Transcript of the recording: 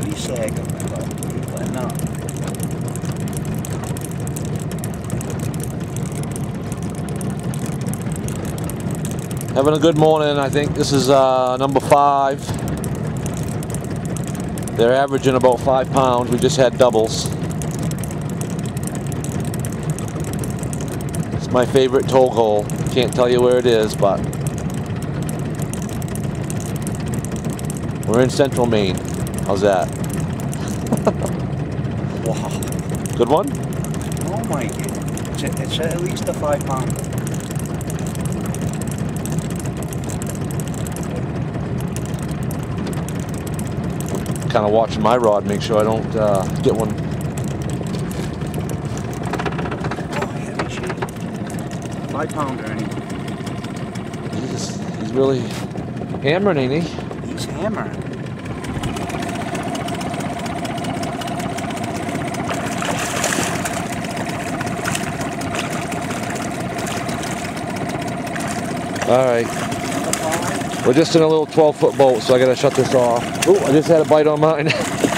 she's sagging, but enough. Having a good morning. I think this is number 5. They're averaging about 5 pounds. We just had doubles. It's my favorite togue hole. Can't tell you where it is, but we're in central Maine. How's that? Wow. Good one? Oh my God. It's at least a 5 pounder. Kind of watching my rod, make sure I don't get one. Oh, heavy shit. 5 pounder, anyway. He's really hammering, ain't he? He's hammering. All right. We're just in a little 12-foot boat, so I gotta shut this off. Oh, I just had a bite on mine.